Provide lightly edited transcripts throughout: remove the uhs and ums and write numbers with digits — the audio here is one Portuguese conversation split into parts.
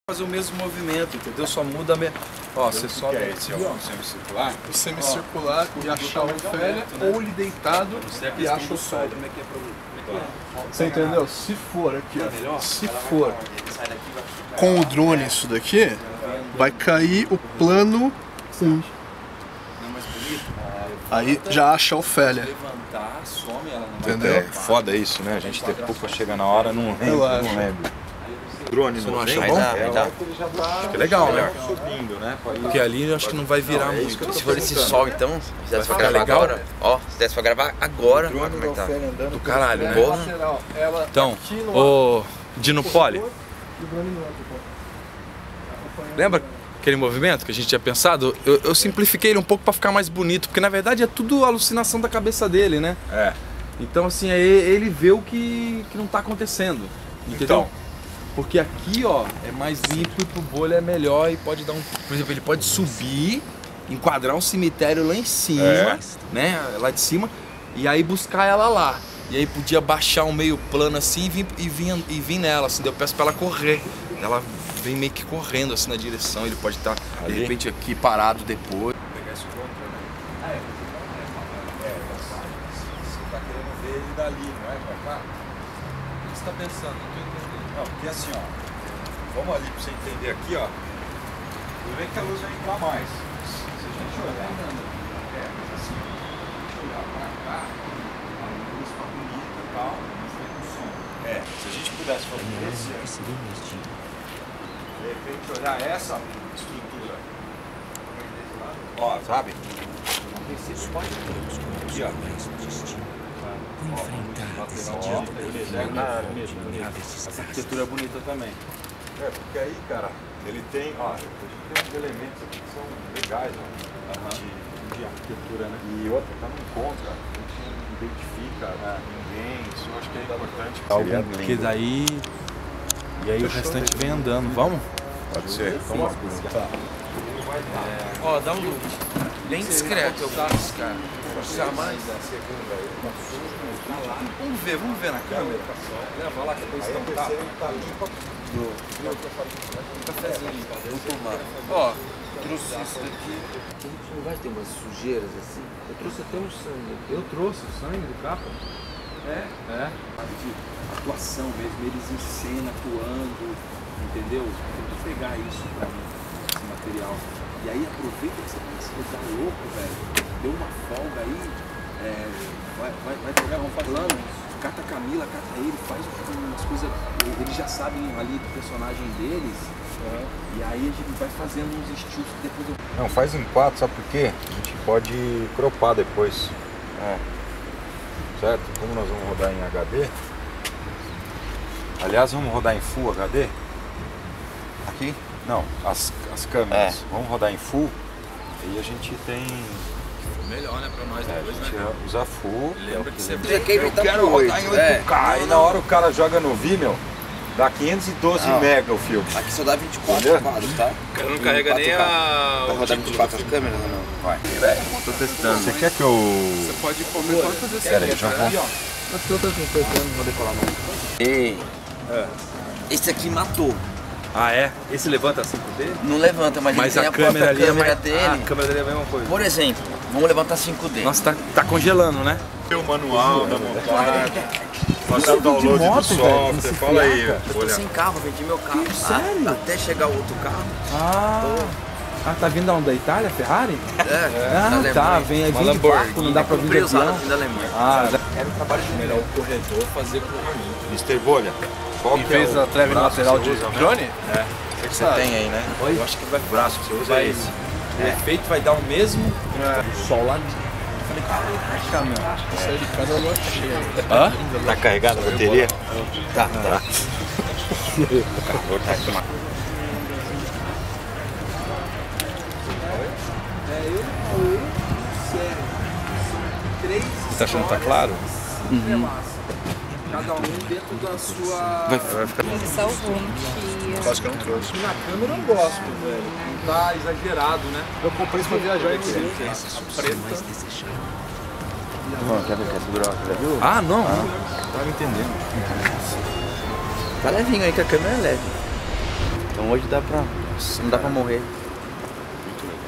fazer o mesmo movimento, entendeu? Só muda Ó, você sobe esse aqui, ó. semicircular? O semicircular e achar o Ofélia, ou ele deitado e acha o Sol. Como é que é pra... Você entendeu? Se for aqui, ó, se for com o drone isso daqui, vai cair o plano 1. Aí já acha a Ofélia. Levantar, some, ela não Entendeu? É foda isso, né? A gente ter culpa, chega na hora, não lembro. Drone não acha vem, bom? Acho que é legal, né? Subindo, né? Porque ali eu acho que não vai virar muito. Se for esse sol, então, se desse pra ficar gravar legal? agora, ó, se desse pra gravar agora, olha como é que tá. Do caralho, né? Porra. Então, ô Dino Poli, lembra aquele movimento que a gente tinha pensado? Eu simplifiquei ele um pouco pra ficar mais bonito, porque na verdade é tudo alucinação da cabeça dele, né? É. Então assim, aí ele vê o que não tá acontecendo, entendeu? Então. Porque aqui, ó, é mais limpo e pro bolha é melhor e pode dar um... Por exemplo, ele pode subir, enquadrar um cemitério lá em cima, né? Lá de cima, e aí buscar ela lá. E aí podia baixar um meio plano assim e vir nela, assim. Daí eu peço pra ela correr. Ela vem meio que correndo assim na direção, ele pode estar, de repente, aqui parado depois. Vou pegar esse contra, né? Você tá querendo ver ele dali, não é? Pra cá? O que você tá pensando? Não tô entendendo. Não, porque assim, ó, vamos ali pra você entender aqui, ó. Tudo bem que a luz vai entrar mais. Se a gente olhar, mas assim, se a gente olhar pra cá, a luz tá bonita e tal, mas tem um som. Se a gente pudesse fazer esse, de repente olhar essa estrutura, ó, sabe? Aqui, ó. Essa arquitetura é bonita também. Porque aí, cara, ele tem, ó, tem uns elementos aqui que são legais, ó, de arquitetura, né? E outra, tá no contra, a gente não identifica ninguém, isso eu acho que é importante. Porque daí... E aí o restante vem andando, vamos? Pode ser, vamos lá. Ó, dá um look. Bem discreto, eu gosto, cara. Precisa mais. Vamos ver na câmera. Leva lá que depois estão Cafézinho, vamos tomar. Ó, trouxe isso daqui. A gente não vai ter umas sujeiras assim? Eu trouxe até um sangue. Eu trouxe o sangue do capa? É. De atuação mesmo, eles em cena, atuando, entendeu? Tento pegar isso pra mim, esse material. E aí aproveita que você tá louco, velho. Deu uma folga aí, vai pegar um plano, cata a Camila, cata ele, faz umas coisas, eles já sabem ali do personagem deles, e aí a gente vai fazendo uns estilos que depois eu... Não, faz em 4, sabe por quê? A gente pode cropar depois. Certo? Como nós vamos rodar em HD? Aliás, vamos rodar em Full HD? Aqui? Não, as câmeras. Vamos rodar em Full e a gente tem... Melhor, né, pra nós A depois, gente né? usa Full. Lembra que você... Eu Quero rodar em 8K. Aí na hora o cara joga no Vimeo, dá 512 mega o filme. Aqui só dá 24 quadros, tá? O cara não carrega nem a... Vai rodar 24 as câmeras ou não? Vai. Tô testando. Você quer que eu... Você pode fazer assim. Pera aí, já vou. Mas que eu tô testando, não vou decolar não. Ei, esse aqui matou. Ah, é? Esse levanta 5D? Não levanta, mas ele tem a câmera própria ali câmera é dele. a câmera dele é a mesma coisa. Por exemplo, vamos levantar 5D. Nossa, tá congelando, né? O manual da montagem, fazer o download do software, fala aí. Eu tô sem carro, vendi meu carro. Sério? Até chegar o outro carro. Tá vindo da onde? Da Itália, Ferrari? Da Alemanha. Tá, vem de barco, não dá pra vir de avião. Da Alemanha. Era um trabalho de melhor o corredor fazer cruzamento. Mr. Bolha, qual que Fez a treve lateral de drone? Você tem aí, né? Eu acho que vai braço que você usa vai, esse? o efeito vai dar o mesmo sol lá dentro. Falei, caraca, meu. Saí de casa a noite cheia. Tá carregada a bateria? Tá. O calor tá aqui. Você tá achando que tá claro? Cada um dentro da sua... Vai ficar... Quase que eu não trouxe. Na câmera eu gosto, velho. Não tá exagerado, né? Eu comprei isso pra viajar em si. Preta. Mano, quer ver que é segurar? Já viu? Ah, não. Tava entendendo. Tá levinho aí, que a câmera é leve. Então hoje dá pra... não dá pra morrer. Muito legal.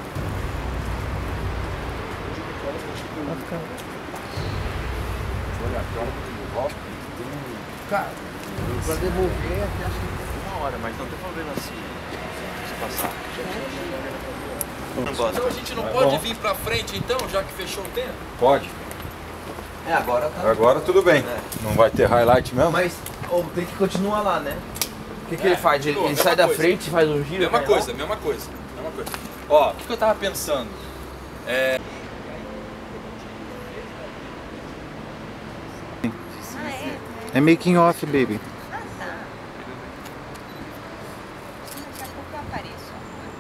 Cara, pra devolver até acho que 1 hora, mas não tem problema se passar. Então a gente não pode vir pra frente então, já que fechou o tempo? Pode. É, agora tá. Agora tudo bem. É. Não vai ter highlight mesmo? Mas tem que continuar lá, né? O que ele faz? Ele mesma sai da coisa. frente, faz um giro? Mesma vai coisa, lá? mesma coisa. Ó, o que eu tava pensando? É making off, baby. Daqui a pouco eu apareço.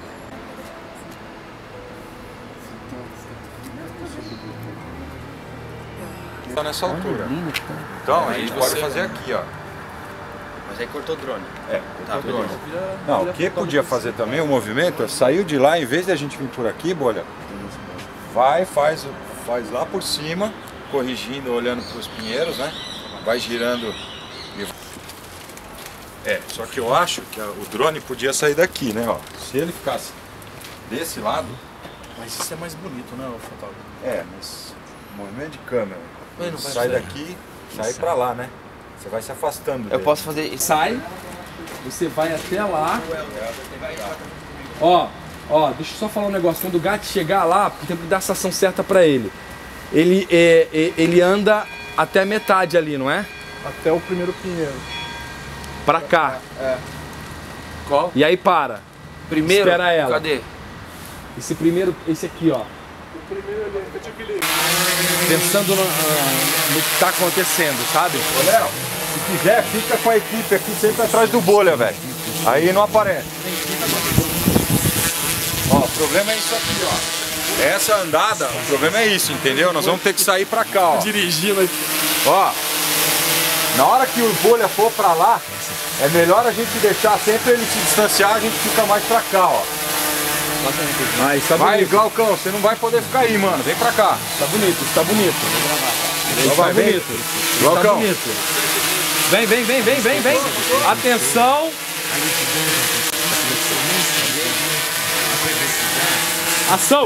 Só nessa altura. Então a gente pode fazer aqui, ó. Mas aí cortou o drone. É, Tá, cortou o drone. beleza. Não, o que podia fazer também, o movimento, é saiu de lá, em vez de a gente vir por aqui, bolha, vai, faz lá por cima, corrigindo, olhando para os pinheiros, né? Vai girando. Só que eu acho que o drone podia sair daqui, né? Ó. Se ele ficasse desse lado, Mas isso é mais bonito, né, o fotógrafo? mas movimento de câmera, Mas não vai sai sair. daqui, sai para lá, né? Você vai se afastando Eu dele. posso fazer isso. Sai, você vai até lá. Ó, deixa eu só falar um negócio. Quando o gato chegar lá, porque tem que dar a estação certa pra ele. Ele anda até a metade ali, não é? Até o primeiro pinheiro. Pra cá. Qual? E aí para. Primeiro? Espera ela. Cadê? Esse aqui, ó. O primeiro ali, eu tinha aquele... Pensando no que tá acontecendo, sabe? Ô, Léo, se quiser, fica com a equipe aqui sempre atrás do bolha, velho. Aí não aparece. Ó, o problema é isso aqui, ó. Essa andada, o problema é isso, entendeu? Nós vamos ter que sair pra cá, ó. Dirigindo aqui. Ó, na hora que o bolha for pra lá, é melhor a gente deixar sempre ele se distanciar, a gente fica mais pra cá, ó. Mas tá Vai, bonito. Glaucão, você não vai poder ficar aí, mano. Vem pra cá. Tá bonito, tá bonito. Então vai, vem. Tá Glaucão. bonito. Vem. Atenção. Ação.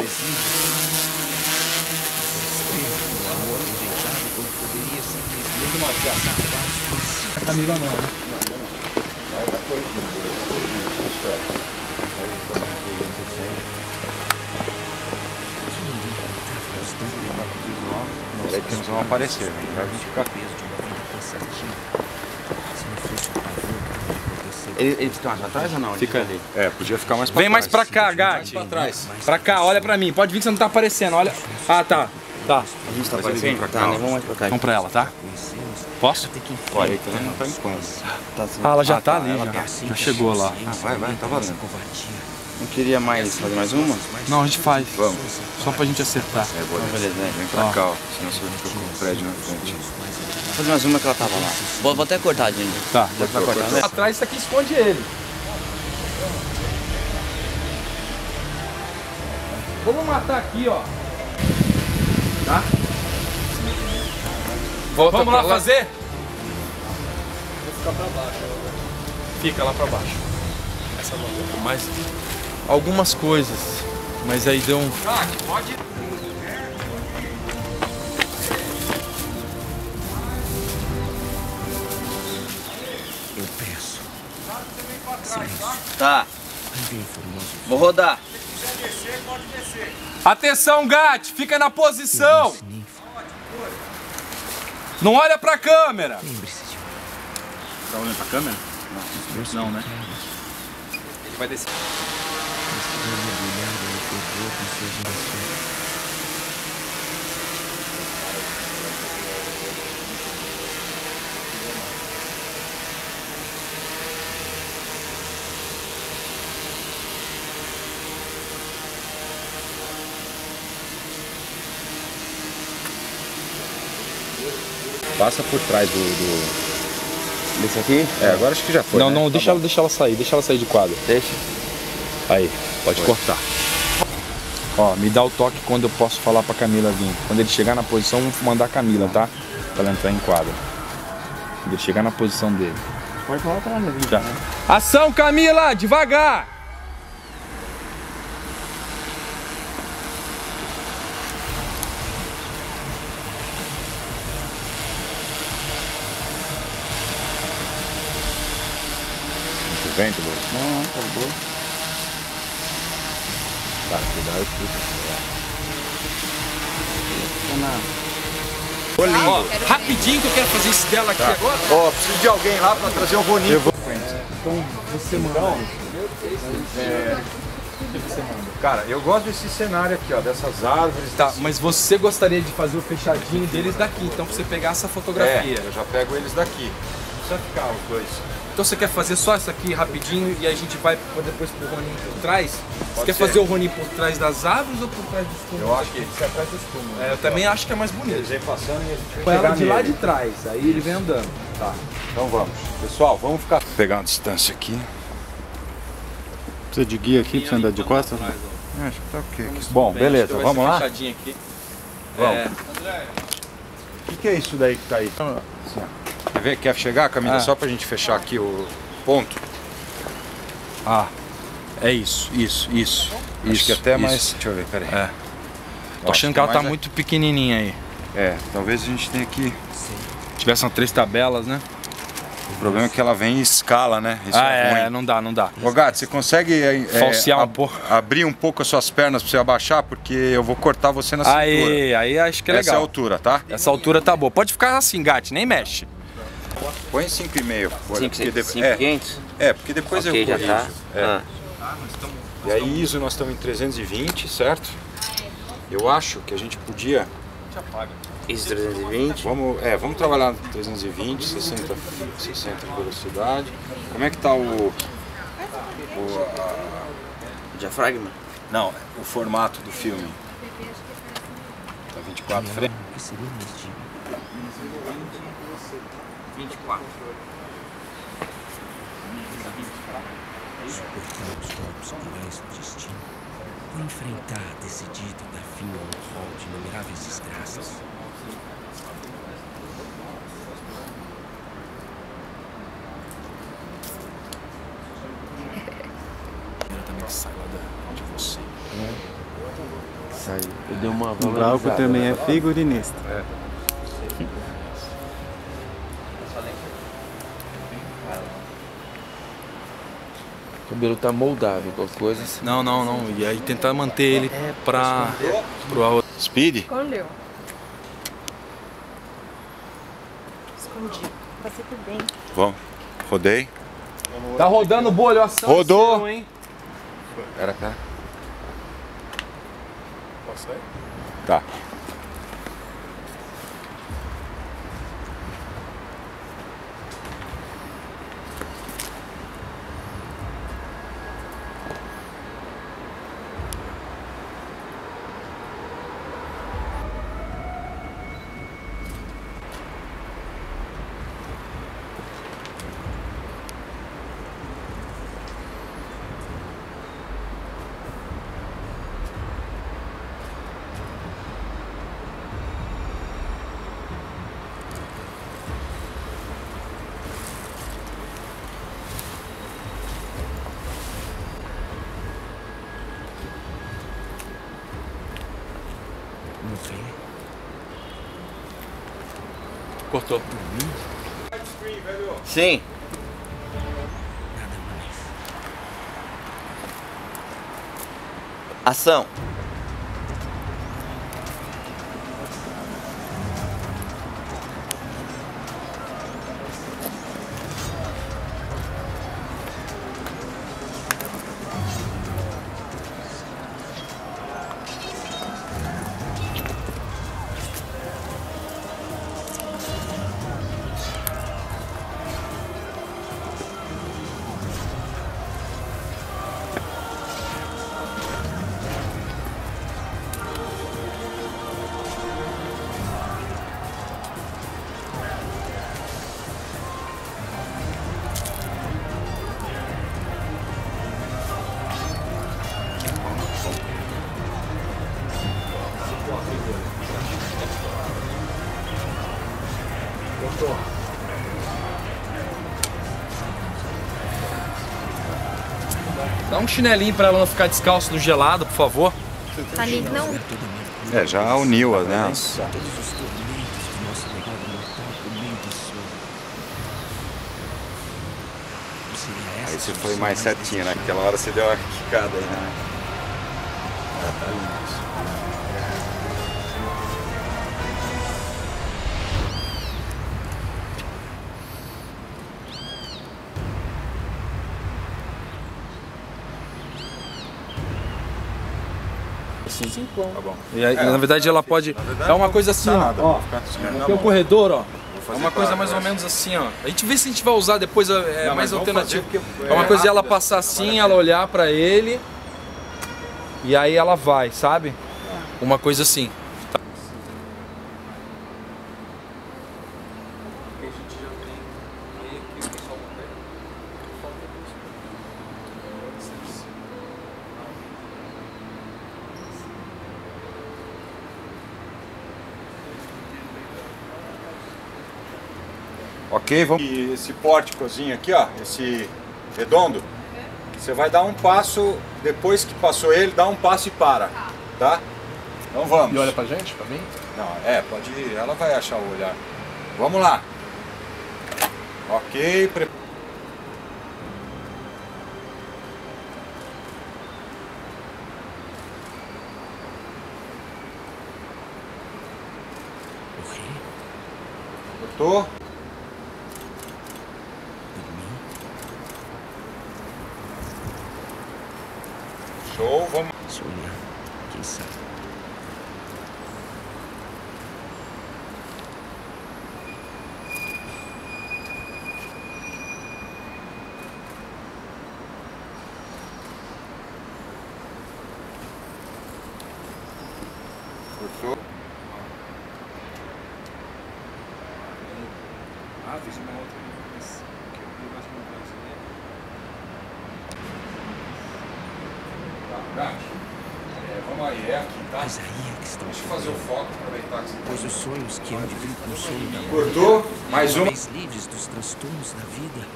Camila não, né? Aí que eles vão aparecer, né? Vai ficar aqui. Ele fica mais pra trás ou não? Fica ali. Podia ficar mais pra Vem mais trás. pra cá, Gatti. Pra trás. Pra cá, olha pra mim. Pode vir que você não tá aparecendo, olha. Ah, tá. Tá. A gente tá Mas ele vem aparecendo? pra Tá, cá, né? ó. Vamos mais pra cá. Vamos pra ela, tá? Posso? Olha, aí também não tá em quando. Tá assim. Ah, ela já tá ali, ela já chegou lá. Vai, tá valendo. Não queria mais fazer mais uma? Não, a gente faz. Vamos. Só pra gente acertar. Bolha. Beleza, né? Vem pra cá, ó. Senão você fica com o prédio na frente. Vou fazer mais uma que ela tava lá. Vou até cortar, gente. Tá. Já tá cortando, né? Atrás, isso aqui esconde ele. Vamos matar aqui, ó. Tá? Vamos lá fazer? Vou ficar pra baixo. Fica lá pra baixo. Essa volta. Mais algumas coisas. Mas aí deu um... Pode. Tá. Vou rodar. Atenção, Gatti! Fica na posição! Não olha pra câmera! Tá olhando pra câmera? Não, né? Ele vai descer. Passa por trás do... Desse aqui? agora acho que já foi. Não, né? não, Tá deixa ela sair de quadro. Deixa. Aí, pode cortar. Ó, me dá o toque quando eu posso falar pra Camila vir. Quando ele chegar na posição, vamos mandar a Camila, tá? Pra ela entrar em quadro. Quando ele chegar na posição dele. Pode falar atrás, né? Já. Ação, Camila! Devagar! Muito vento, Lu? Não, tá boa. Tá, cuidado com Ó, rapidinho que eu quero fazer isso dela aqui agora. Ó, preciso de alguém lá pra trazer o Roninho. Então você manda. Cara, eu gosto desse cenário aqui, ó, dessas árvores. Tá, mas você gostaria de fazer o fechadinho deles daqui, então pra você pegar essa fotografia. Eu já pego eles daqui. Não precisa ficar os dois. Então você quer fazer só isso aqui rapidinho e a gente vai depois pro Roninho por trás? Você quer ser. fazer o Roninho por trás das árvores ou por trás dos túmulos? Eu acho que ele fica atrás dos túmulos. Eu também acho que é mais bonito. Eles vêm passando e a gente Põe vai ela pegar de lá nele. de trás, aí ele vem andando. Tá, então vamos. Pessoal, vamos ficar... Pegar uma distância aqui. Precisa de guia aqui pra você andar de costas? Acho que tá ok. Bom, beleza, vamos lá? Fechadinho aqui. Vamos. O que é isso daí que tá aí? Assim, ó. Quer ver? Quer chegar, Camila? Só pra gente fechar aqui o ponto. Ah, é isso. Acho que até mais... Deixa eu ver, peraí. É. Tô achando que ela tá muito pequenininha aí. É, talvez a gente tenha que... Tivessem 3 tabelas, né? O problema é que ela vem em escala, né? Isso é ruim. Não dá. Ô Gato, você consegue Falsear um pouco. abrir um pouco as suas pernas pra você abaixar? Porque eu vou cortar você na cintura. Aí acho que é Essa é a legal. altura, tá? Essa altura tá boa. Pode ficar assim, Gatti, nem mexe. Põe 5,5. 5,500? Porque depois Ok, eu já corrijo. tá. É. E aí ISO nós estamos em 320, certo? Eu acho que a gente podia... Isso 320. Vamos trabalhar no 320, 60 de velocidade. Como é que tá o Diafragma? Não, o formato do filme. Tá 24 frames. 24. Suportar os corpos cruéis do destino, ou enfrentar decidido dar fim a um rol de inumeráveis desgraças. Diretamente sai lá de você. Saiu. Eu dei uma O Glauco também é figurinista. O cabelo tá moldável, qualquer coisa. Não. E aí tentar manter ele pro Speed? Escondeu. Escondi. Passei por bem. Vamos. Rodei. Tá rodando o bolho, ação. Rodou. Seu, hein? Pera. Tá. Não vê? Cortou. Sim. Nada mais. Ação. Dá um chinelinho pra ela não ficar descalço no gelado, por favor. Ali não. É, já uniu, né? Todos os tormentos do nosso legado mortal por meio do sonho. Seria essa Aí você a foi solução mais certinho, né? Aquela hora você deu uma quicada aí, né? Assim. Tá bom. E aí, na verdade ela pode. É uma coisa assim, ó. Ó, aqui é o corredor, ó. É uma coisa mais ou menos assim, ó. A gente vê se a gente vai usar depois, é mais alternativo. É uma coisa de ela passar assim, ela olhar pra ele. E aí ela vai, sabe? Uma coisa assim. Ok, vamos. E esse pórticozinho aqui, ó, esse redondo, você vai dar um passo, depois que passou ele, dá um passo e para, tá? Então vamos. E olha pra gente, pra mim? Não, pode ir, ela vai achar o olhar. Vamos lá. Ok, Cortou. Show, vamos. Sonhar, quem sabe? Cortou. Ah, fiz uma outra. Vamos aí, aqui, tá? Mas aí é que estão Deixa eu fazer o foco, aproveitar que você Pois os sonhos que hão de vir com o sonho da morte, cortou. Mais uma. vez livres dos transtornos da vida,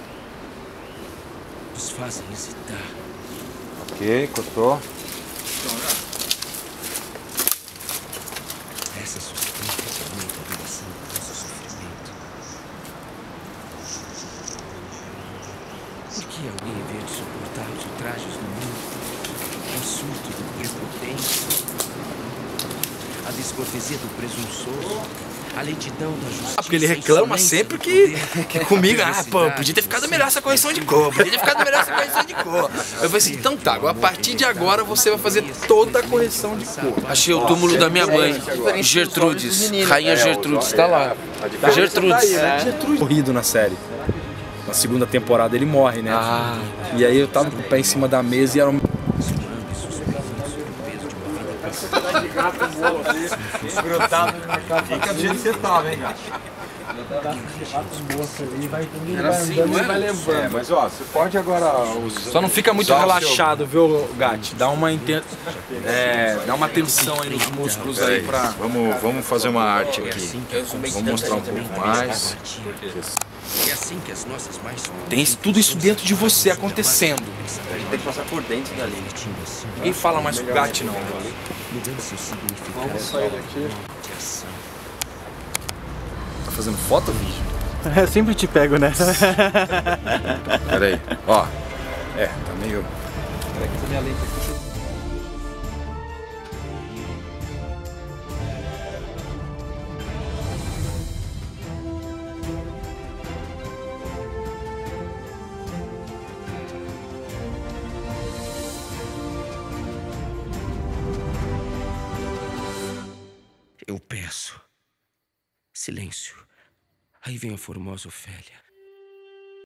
nos fazem hesitar. Ok, cortou. Essa sustenta aumenta a duração do nosso sofrimento. Por que alguém, em vez de suportar os ultrajes do mundo, o surto do prepotência, a descortesia do presunçoso, a lentidão da justiça... Porque ele reclama sempre que comigo, pô, podia ter ficado melhor essa correção de cor, podia ter ficado melhor essa correção de cor. Eu falei assim, então tá, a partir de agora você vai fazer toda a correção de cor. Achei o túmulo da minha mãe, Gertrudes, Rainha Gertrudes, tá lá. Gertrudes. Morrido na série. Na segunda temporada ele morre, né? E aí eu tava com o pé em cima da mesa e era um... Fica do jeito que você tava, hein, gato? Era assim, não é? Mas ó, você pode agora usar. Só não fica muito relaxado, viu, Gatti? Dá uma tensão aí nos músculos aí pra... Vamos fazer uma arte aqui. Vamos mostrar um pouco mais. É assim que as nossas mais... Tem tudo isso dentro de você acontecendo. A gente tem que passar por dentro dali. Ninguém fala mais com o Gatti, não. Mudando seu significado. Vamos sair daqui. De ação. Tá fazendo foto ou vídeo? Eu sempre te pego nessa. Pera aí, ó. Tá meio. Peraí que essa minha lente aqui. Eu peço. Silêncio. Aí vem a formosa Ofélia.